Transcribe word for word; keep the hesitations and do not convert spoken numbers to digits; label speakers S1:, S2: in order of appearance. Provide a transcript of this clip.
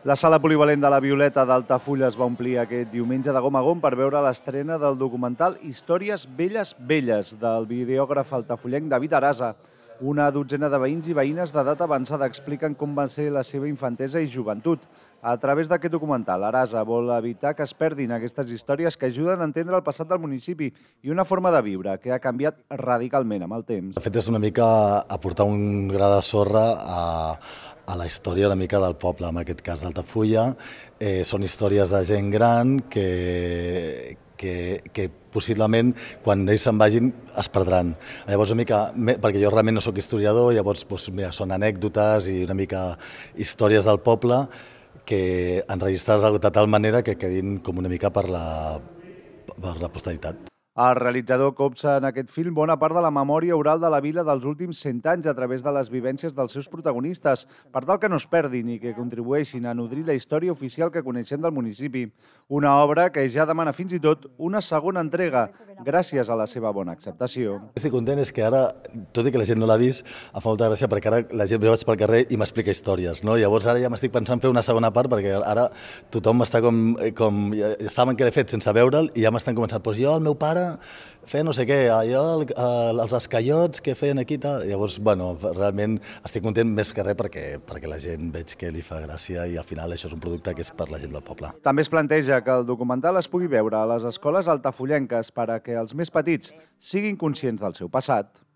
S1: La sala polivalent de la Violeta d'Altafulla es va omplir aquest diumenge de gom a gom per veure l'estrena del documental Històries velles velles del videògraf altafullenc David Arasa. Una dotzena de veïns i veïnes d'edat avançada expliquen com va ser la seva infantesa i joventut. A través d'aquest documental, Arasa vol evitar que es perdin aquestes històries que ajuden a entendre el passat del municipi i una forma de viure que ha canviat radicalment amb el temps.
S2: De fet, és una mica aportar un gra de sorra a, a la història una mica del poble, en aquest cas d'Altafulla. Eh, són històries de gent gran que, que, que possiblement quan ells se'n vagin es perdran. Llavors una mica, perquè jo realment no sóc historiador, llavors doncs, mira, són anècdotes i una mica històries del poble que enregistrades de tal manera que quedin com una mica per la, per la posteritat.
S1: El realitzador copsa en aquest film bona part de la memòria oral de la vila dels últims cent anys a través de les vivències dels seus protagonistes, per tal que no es perdin i que contribueixin a nodrir la història oficial que coneixem del municipi. Una obra que ja demana fins i tot una segona entrega, gràcies a la seva bona acceptació.
S2: Estic content és que ara, tot i que la gent no l'ha vist, em fa molta gràcia perquè ara la gent vaig pel carrer i m'explica històries, no? Llavors ara ja m'estic pensant fer una segona part perquè ara tothom està com... com ja saben què l'he fet sense veure'l i ja m'estan començant, doncs jo, el meu pare, fer no sé què, allò, els escaiots que feien aquí i tal. Llavors, bueno, realment estic content més que res perquè, perquè la gent veig que li fa gràcia i al final això és un producte que és per la gent del poble.
S1: També es planteja que el documental es pugui veure a les escoles altafullenques per a que els més petits siguin conscients del seu passat.